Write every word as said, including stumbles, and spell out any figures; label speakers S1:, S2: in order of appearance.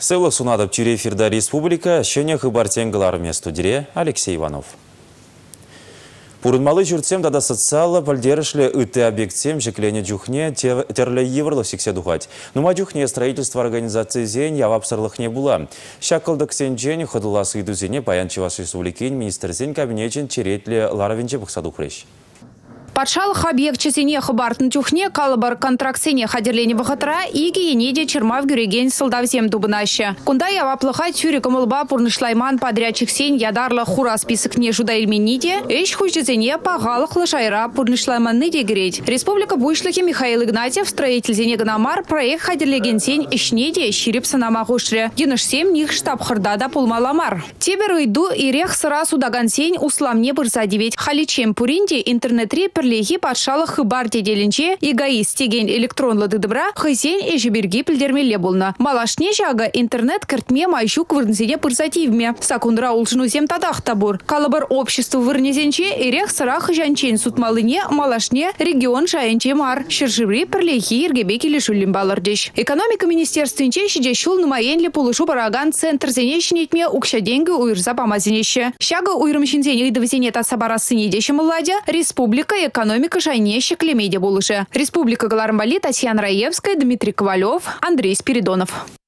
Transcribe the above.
S1: Сылық сунадып тюре эфирда республика, шене хыбартенгалар студире Алексей Иванов. Пурынмалы жүртсем дада социалы пальдерышле ыты объектсем жеклене джухне терле еврлы сиксе духать. Нума джухне строительство организации зень явапсарлых не было. Шакалдык сенджень ходыласы идузене паянчеваш республикин министр зень кабинечен черетле ларавенче бухсадухрещ.
S2: Патшалық объект чесене хабартын тюхне калабар контраксене хадерлене бахатра иги енеде чермав гюреген солдавзем дубынаще. Кунда яваплыха тюре камылба пурнышлайман подрядчик сень ядарлы хура список не жуда ильмениде, эш хужезене пағалық лышайра пурнышлайманны дегереть. Республика буйшлыхи Михаил Игнатьев строитель зене гнамар проект хадерлеген сень ишнеде ширип санама хушре. Динышсем них штаб хырдада пулмаламар. Тебер иду и рех сыра судаган сень усламне бырза девять. Халичем пуринде интернет-ри Лехи патшалық хыбар деделінче эгоист теген электронлы дыдыбра хысен эжеберги пілдермеле болна. Малашне жага интернет кіртме майшу квырнзене пырсативме. Сакундра улшынузем тадах табур. Калабар общество вырнезенче эрех сырах жанчен сутмалыне малашне регион жайынче мар. Шыржыбри пірлехи ергебеки лишуллин балардеш. Экономика министерственче шидешул нумаенле пулышу бараган центр зенечнетме укшаденгі уйрза памазенеще. Шага уйрымшинзене идовзене тасабарасыне деші младя республика экономика жайнеще клемеде булышы. Республика Галармбали, Татьяна Раевская, Дмитрий Ковалев, Андрей Спиридонов.